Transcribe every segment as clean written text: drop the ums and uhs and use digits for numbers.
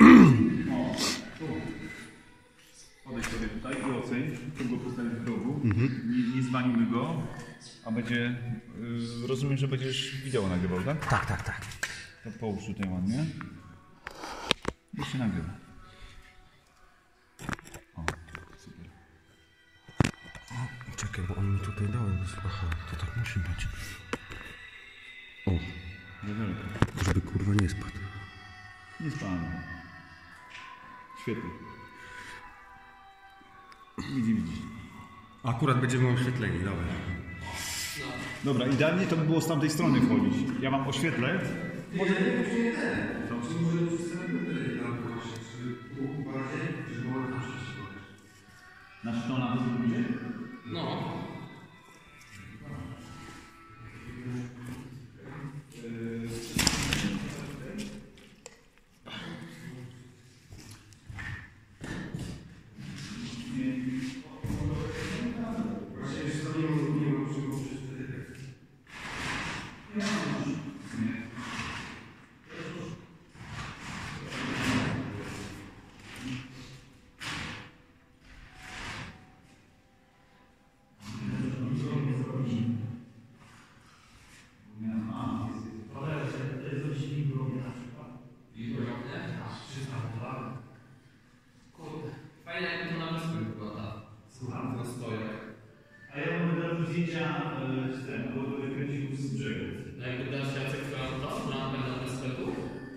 O, tu. Podejdź sobie tutaj i oceń. Tu go postawić w rogu. Nie zwalimy go, a będzie... rozumiem, że będziesz wideo nagrywał, tak? Tak, tak, tak. To połóż tutaj ładnie. I się nagrywa. O, super. O, czekaj, bo on mi tutaj dałem. Aha, to tak musi być. O, żeby kurwa nie spadł. Nie spalamy. Świetnie. Widzisz. Akurat będziemy oświetleni, dobra. Dobra, idealnie to by było z tamtej strony wchodzić. Ja mam oświetlę. Może nie ten. To czy może przez ten czy bardziej, czy było na Na sztona to będzie? No. Fajnie jak to na wyspie wygląda. Słucham. Na stojach. A ja bym dał zdjęcia z tym, bo to wykręcił z brzegu. No jakby dasz Jacek to, lampę na wyspę tu?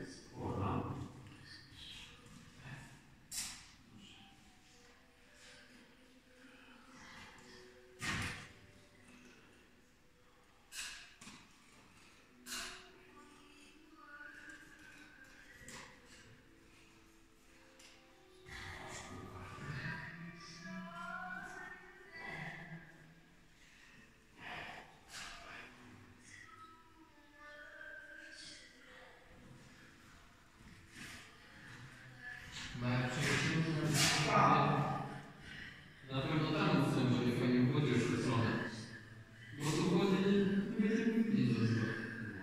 Na pewno tam chcę, bo nie fajnie wchodzi już w tę stronę. Bo tu wchodzi nie będziemy widzieć do tego.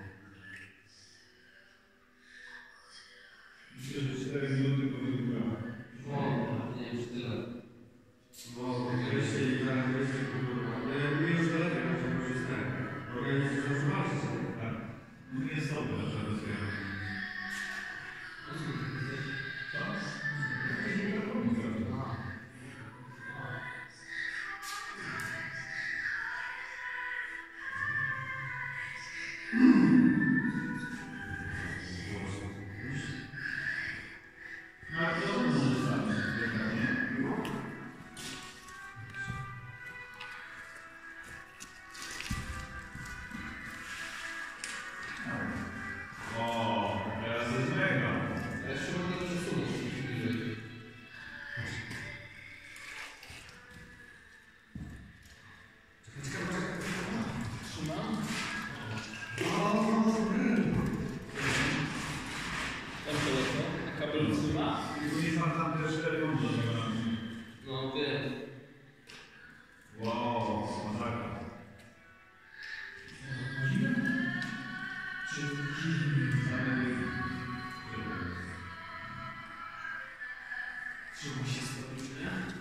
Myślę, że 4 minuty powinno. O, nie wiem, czy tyle. Bo wreszcie i tak wreszcie kurwa. Nie już daleko, że może jest tak. Organizacja zobaczyć. Tak. No nie jest dobre, że to jest. No wiem. Wow, masakra. Trzeba się stopić, nie?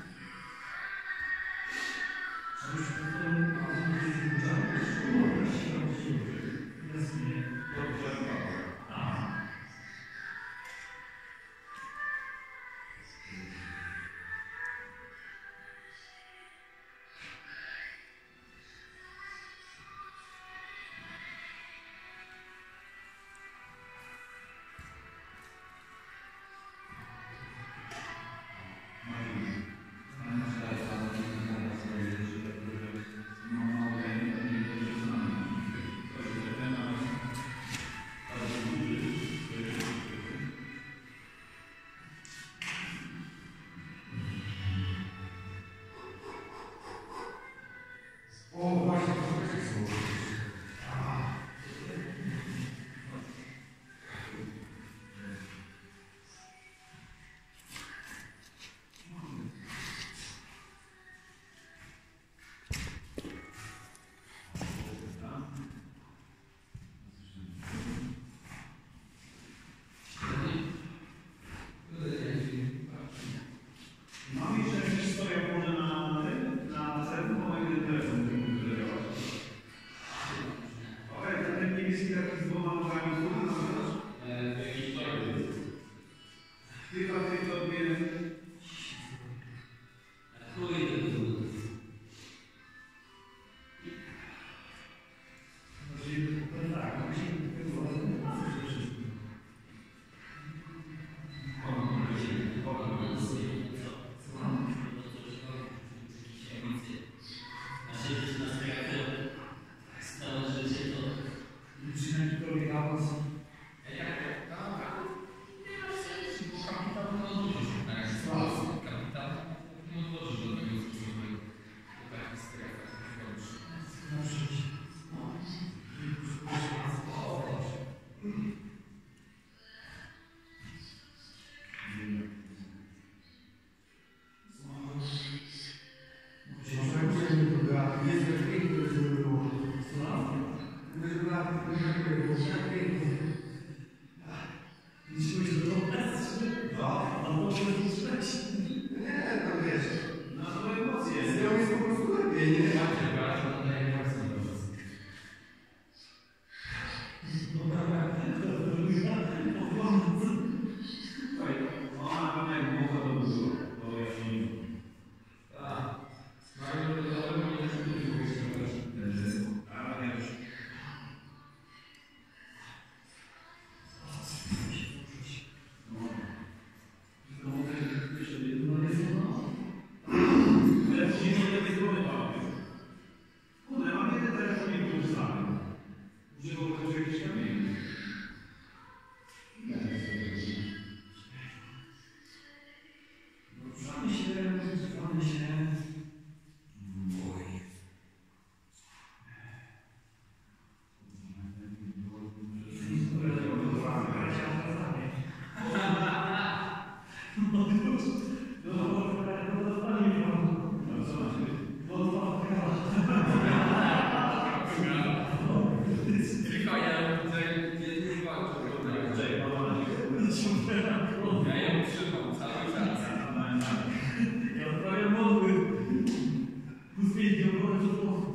Ja ją trzymam cały czas. Ja prawie mogłem. Uzdźwięć obronę przed pomocą.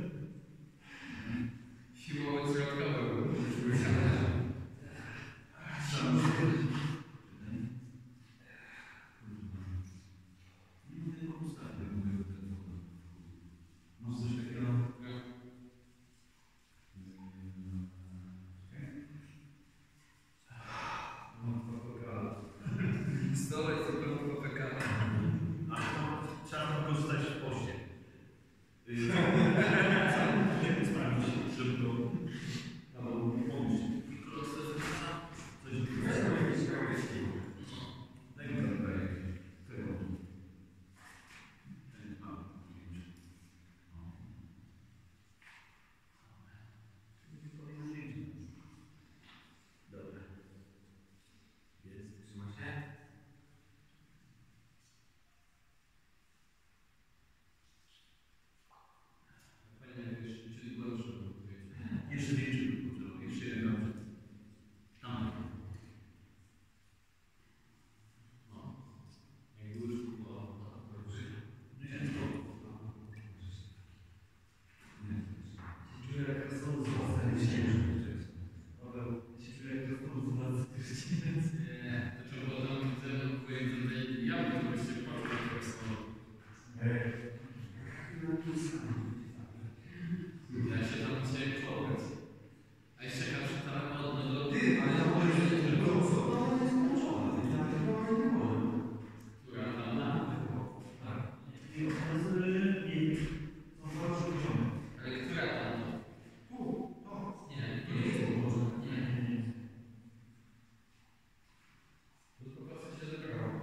Siłowe środkowe były. Stole jest tylko PK. Trzeba to korzystać w poście. Sprawdzić, żeby to... pomóc. Jeszcze więcej. Jeszcze jeden. Tam. Czuję jak to są Nie, to trzeba było tam ze mną powiedzieć, ja bym to się ja się tam chciałem czołgać. A jeszcze kapszytałem od lotu. ale ja powiem, że tylko co? Która tam? I okazy są bardzo poziome. Ale która tam? Nie, nie. To po prostu się zebrało.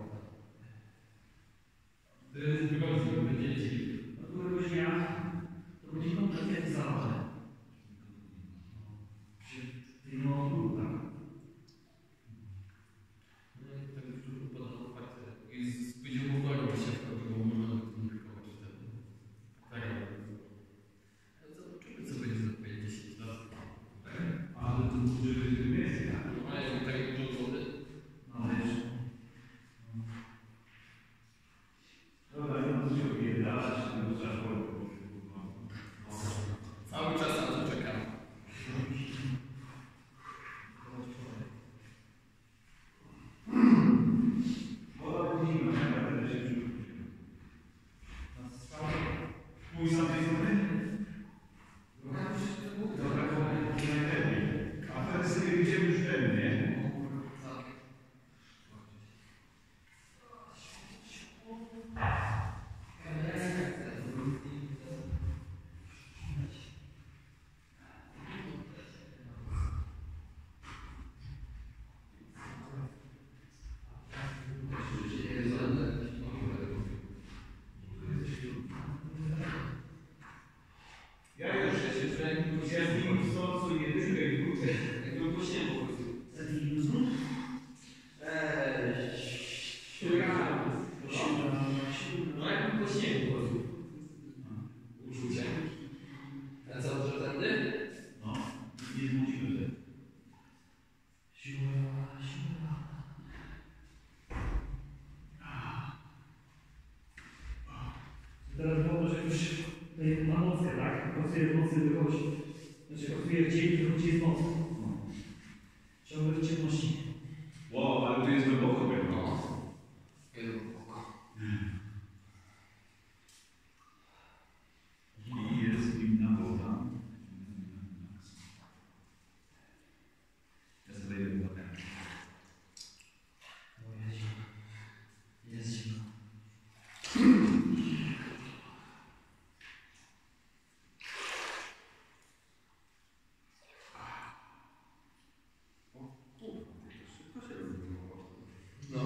To jest wygodnie, będzie ci. Do któregoś dnia to będzie kompletnie załatwione. Czyli no, tak. No i tak już upadł fakt. I z poziomu woli się wchodziło, można by komunikować wtedy. Tak. Ale zobaczymy, co będzie za 50 lat. Ale to może być więcej, tak? Mają tak dużo wody. No wiesz. Dobra, nie ma co się opierdalać, to trzeba było. Cały czas na to czekam. Woda później, ja będę się przykrył. Mój sam tej strony? Dobra, to najlepiej. A wtedy sobie idziemy już ten, nie? Ja już ja z nim stosuję jedynkę i dwójkę. Jakby posiłem po prostu. No jakby posiłem po prostu. Uczucie. A co, że tędy? No, nie zmusimy się. Siła. Teraz było, że już na mocę, tak? Pracuje w nocy, wychodzi. Znaczy pracuje w dzień, wychodzi z nocy. Ciągle w ciemności. Wow, ale tu jest głęboko pewno. No. Jeden poko. I jest zimna woda. Ja sobie idę wodę. Jest zimno. No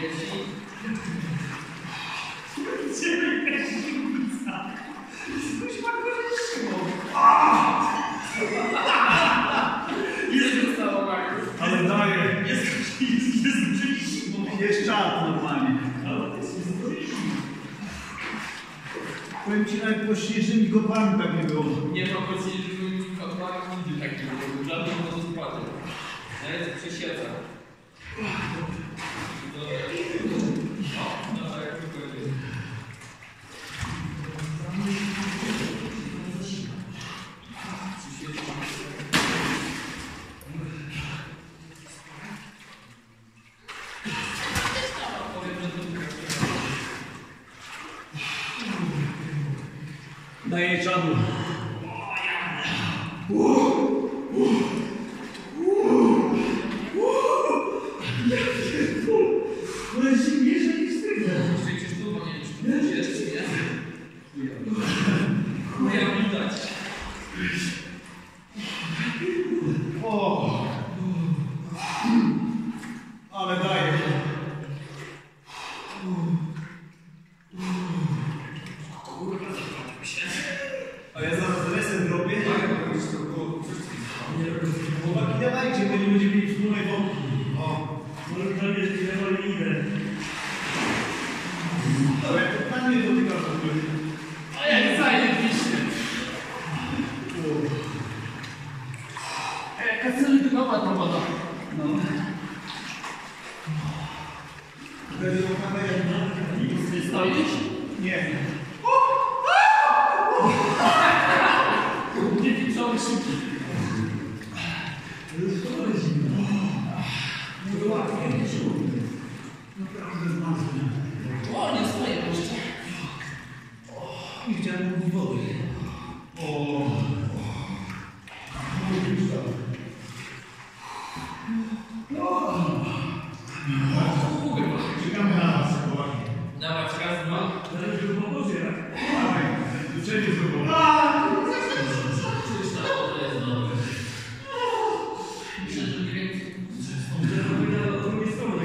Dzieci. Jest zostało Markus. Ale daję. Jest zimno. Jest czas normalnie. Ale to jest zimno. Powiem ci, nawet po śnieżnymi kopami tak nie było. Nie ma podzielić kotłami nigdy tak nie było. Żadnych wodospadów. Nawet przesiedza. No, tak jak powiedziałem. Daję czadu. No jest zimniejsze niż wstydzę. Przecież tu, bo nie wiem, czy tu jest, czy nie? Chuja widać. O! Ale daję. A ja zaraz reset robię. Chłopaki, dawajcie, bo nie będziemy mieli wspólnej wątki. O! Może to jest idę. Ale to tam nie dotykasz w ogóle. A jak zajebiście. Jaka celebrytowa ta woda. No. Wtedy okaże jak Nie stoisz? nie. Nie widziałem szyki. Naprawdę zmarzłem. O, nie stoję jeszcze. Nie chciałem mówić wody. O! Czekamy na nas, chłopaki. Dawać raz, dwa. Zależy w obozie, tak? Dawaj, życzenie zrobią. Czyż ta woda jest dobra? Myślę, że nie wiem, Że to będzie od drugiej strony.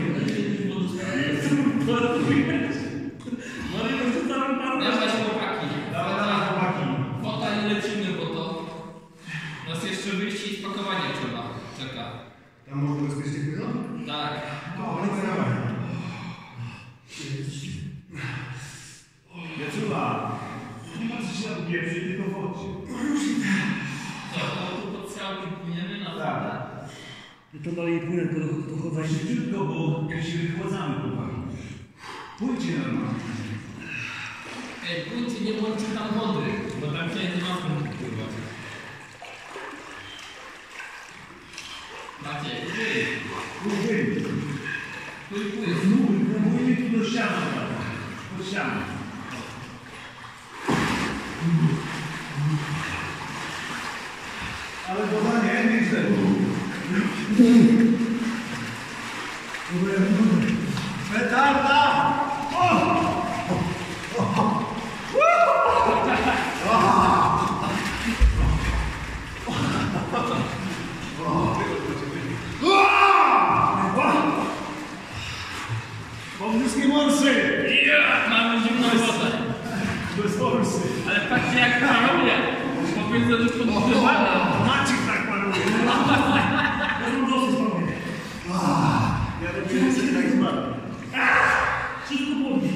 Może to całym panu. dawać chłopaki. Dawaj, chłopaki. Fota i lecimy, bo to nas jeszcze wyjście i spakowanie trzeba. Czeka. Tam można bezpiecznie płynąć? Tak. No, dawaj. Wieczula, nie ma co się odpieprzyć, tylko wodźcie. Co, to tu pod całkiem płyniemy na wodę? To dalej płynę, to chodzę. Szybciutko, bo jak się wychładzamy, chłopaki. Pójdźcie normalnie. Ej, pójdźcie, nie bądźcie tam wody, bo tam się nie ma punktu pływać. Macie, Pójdźcie. płyj. Próbujmy tu do ściany. Do ściany. Ale woda nie źle. Petarda! Pobliskie morsy! Mamy zimną wodę. Bez morsy. Ale patrzcie jak paruje. Powiedzę, że podbudowana. Maciek tak paruje. Ja mam dosyć panowie. Ja do ciebie sobie tak zmarł. Wszystko płodzi.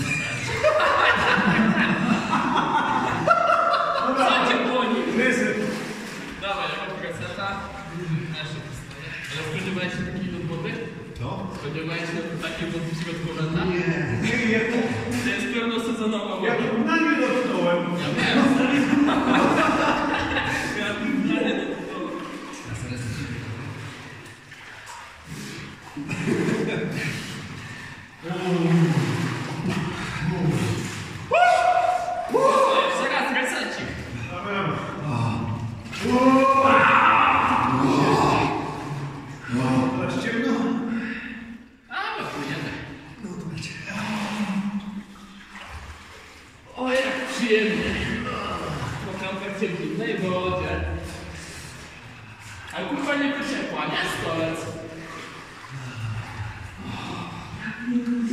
Co cię błoni? Reset. Dawaj, ja mam kaseta. Nasze pistolet. Ale spodziewałeś się takiej do wody? Co? Spodziewałeś się takiej wody w środku lata? Nie, To jest pełnosezonowa woda. ja na nie dotknąłem. Ja wiem. Ja nie dotknąłem. Jeszcze raz, resecik. Teraz ciemno? A, no płyniemy. O, jak przyjemnie. Po kampercie w zimnej wodzie. Ale kurwa nie wyciepła, nie? Stolec.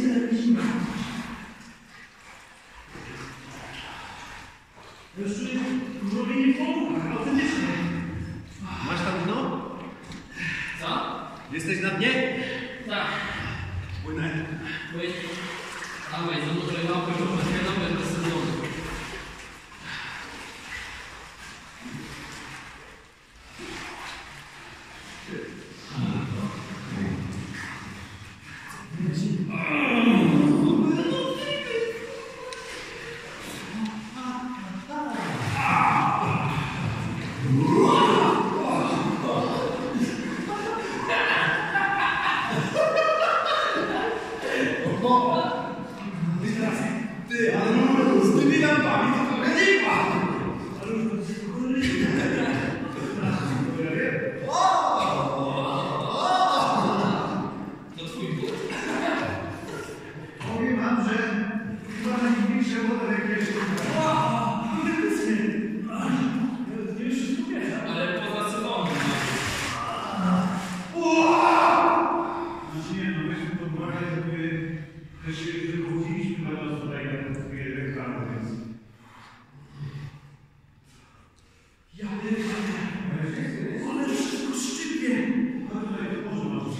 Jesteś na dnie? Tak. Płynę. Weź. Dawaj, zanurzaj łapy, to otwieramy do sezonu. Ty, ale z tymi lampami to trochę nie ma. To twój but. Powiem wam, że chyba najmniejsze woda jak jeszcze. Nie już się skupiasz, Ale poza sezonem. Znaczy nie, no weźmy pod uwagę, żeby też się wychodziliśmy dla nas tutaj na takie reklamy, więc... Ja wiem, ale wszystko szczypie! No tutaj to może masz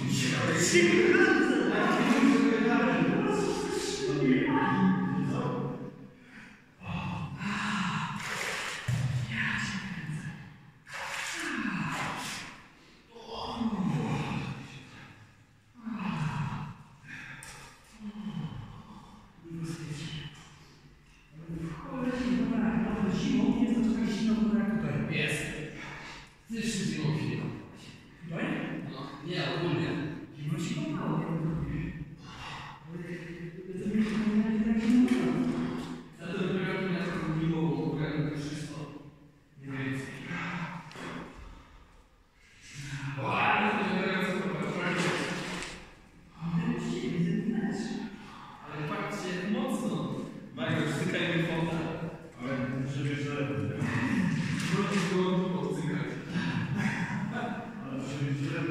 zimą nie jest to taka zimna woda jak tutaj. Jest. Ty już zimą chwilę. Tutaj? No, nie, ogólnie. Zimno się kopało. Za to dopiero to miasto mimo ogarnąć wszystko. Nie więcej. Ale to nie wiem, co to patrzcie. Ale patrzcie, jak mocno. Mario, stykaj mi fotel. Ale żeby że... Wrócić go odcykać. Ale żeby źle.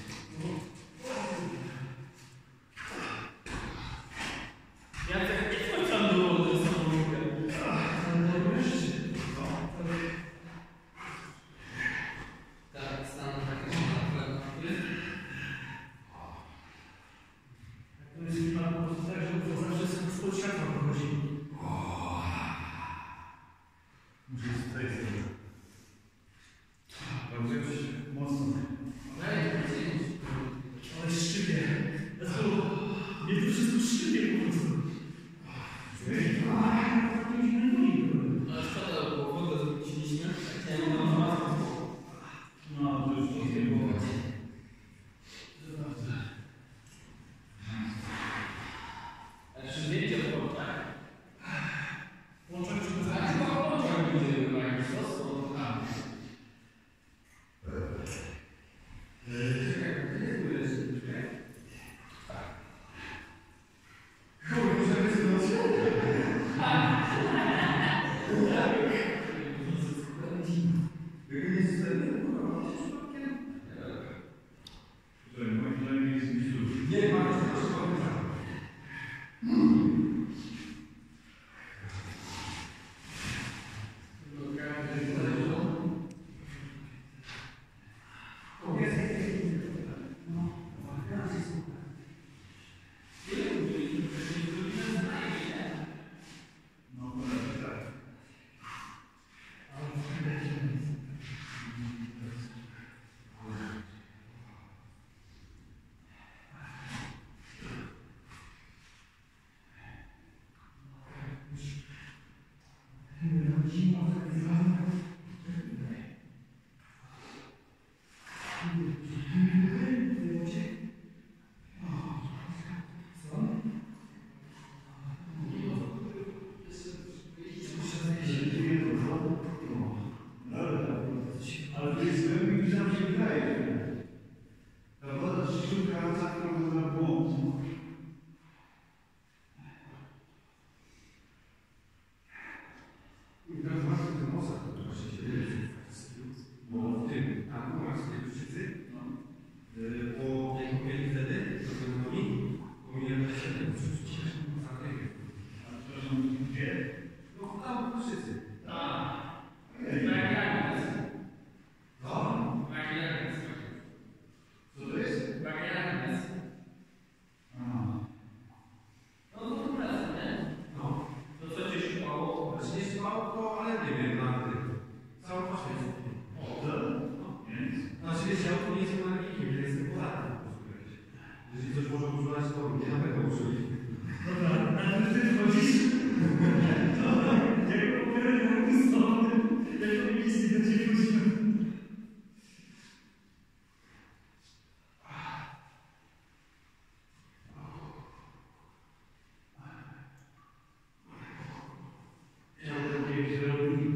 Jacek, nie wchodź tam do wody z samolotkiem. Tak, stan taki na To jest klimat po prostu tak, że to zawsze spod światła wychodzi. Muszę z tej strony. Bardzo mocno. Ale szczypie. Mnie to wszystko szczypie po prostu. No szkoda, bo wodę zwróciliśmy. Chciałem ją załatwić. No, to już nie było. A jeszcze zdjęcie od tak? Łączek czy Tak, no, będzie wymagać sos, a. Czekaj, to nie było jeszcze, czekaj. moim zdaniem jest mistrzów. Nie ma. No, tak. Ale to jest głębiej niż nam się wydaje. Ta woda z środka tak trochę na błąd. Informacje do nosa, to się dzieje. Bo w tym, a u nas nie wszyscy, ciało to nie jest magikiem, to jest Polakiem. Jeżeli coś można używać, to nie na pewno użyć. Dobra, ale ty wchodzisz. Jak opowiadać o ustawie, jak to miejsce będzie wchodził. Ja mam takie kierunki.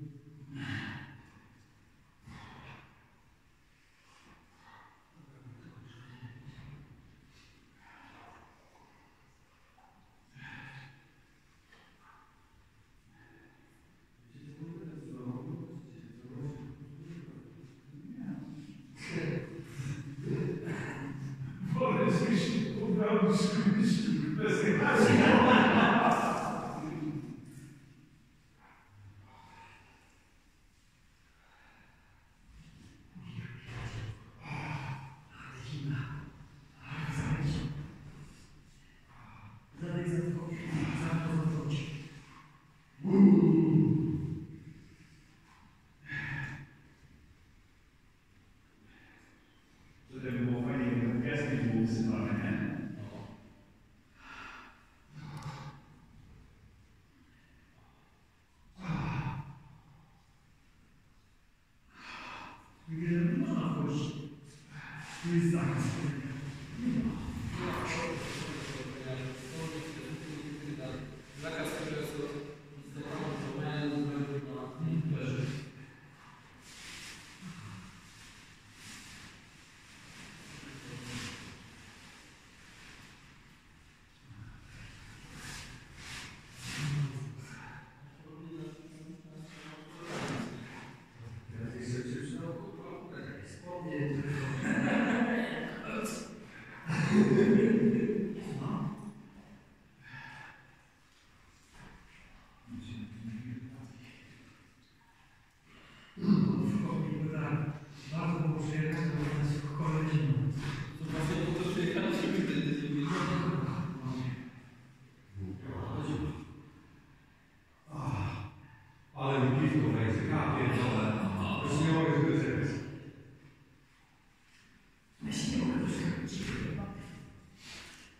Zadaj za to, wchodzi. Żeby było fajnie, gdyby piaski było usypane, nie? Nie można wchodzić. Tu jest zakaz. Zakaz okresu zaproponowania ze względu na leży. Bardzo było przyjechać, bo nas w kole zimno. To właśnie po to przyjechaliśmy wtedy, nie wiem. Ale mi piwko w ręce, ja pierdolę. Już nie mogę tego zjeść. Ja się nie mogę doczekać.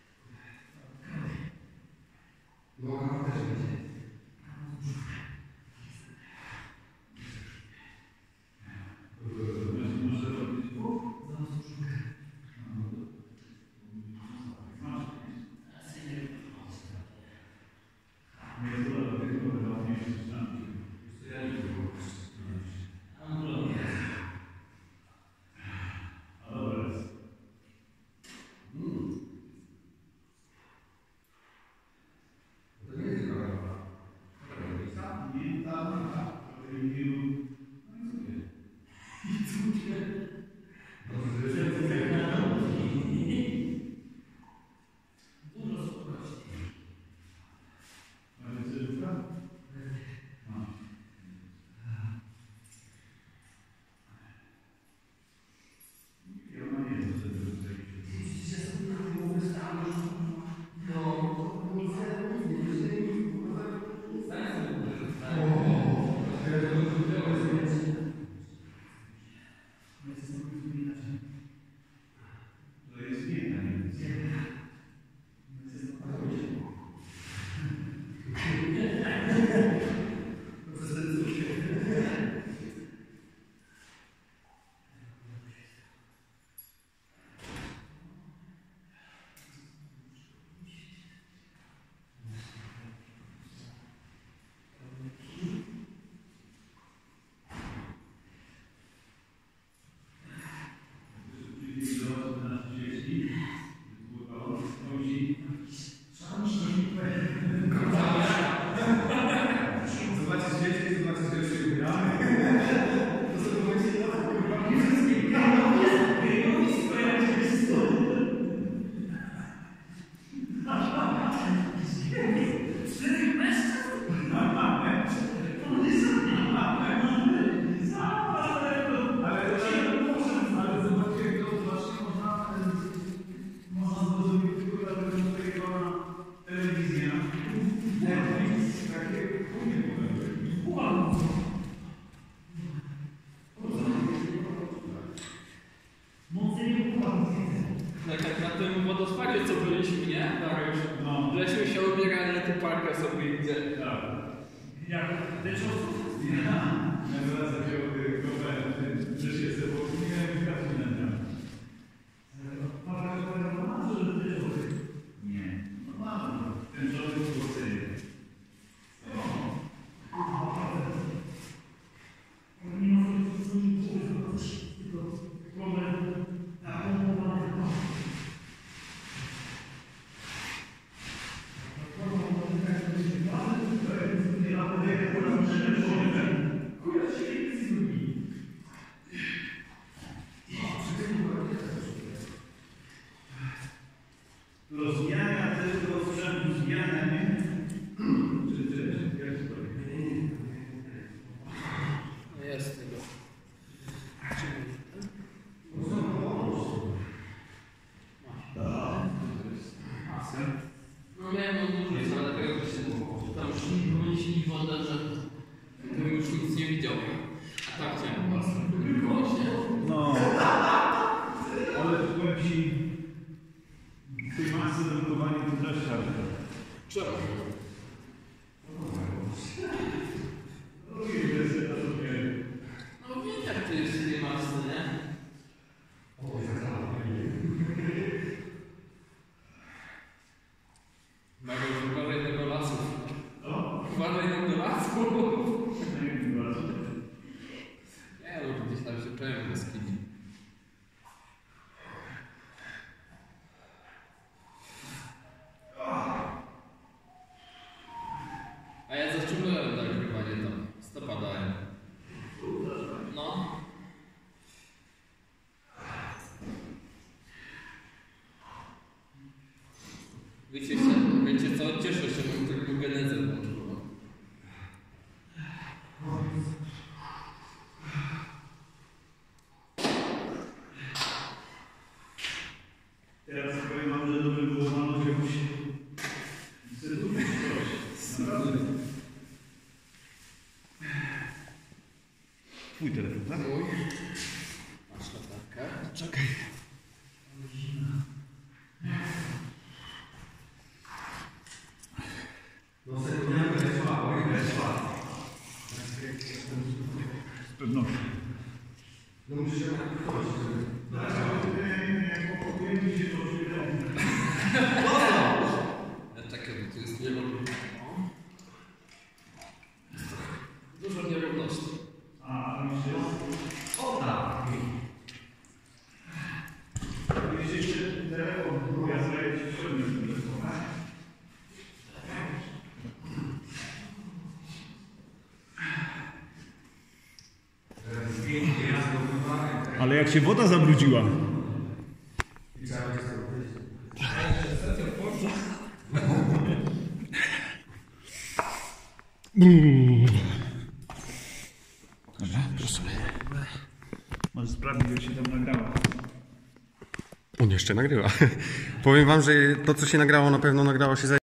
tym wodospadzie, co byliśmy, nie? Dariusz? No. Żeśmy się ubierali, ty parka sobie idzie. Tak. Jak deczowców? Ja zaraz takiego grupę, że się ze włosów nie miałem wykazu na dniach. Nie. No mam. Ten żołnierz głoseje. Rozwijania tego sprzętu, zmiana, nie? Jak to Jest tego. No miałem odmówić, ale tego się tam już mieliśmy wodę, że to już nic nie widział. A tak chciałem was. Właśnie. No. Ale powiem ci, tej masy drukowania to też szarpę. Czemu? No wiem jak to jest nie masy, nie? Mago, uważaj tego lasu. Uważaj tego lasu. Nie, no gdzieś tam się czułem bez kini. A ja zacząłem nagrywanie tam. Stopa dałem. No. Wiecie co? Cieszę się, że tylko genezę włączyłem. Teraz powiem wam, że dobrze było znaleźć jakąś instytucję, coś. Naprawdę. Twój telefon, tak? Mój. Masz latarkę. Czekaj. Z pewnością. No musisz się napisać. Czekaj, bo tu jest nierówność. Dużo nierówności. A myślę, O tak. jeśli jeszcze telefon, ja sobie ci przypomnę. Ale jak się woda zabrudziła. Dobra, proszę. Może sprawdzić, jak się tam nagrało. On jeszcze nagrywa. Powiem wam, że to co się nagrało na pewno nagrało się za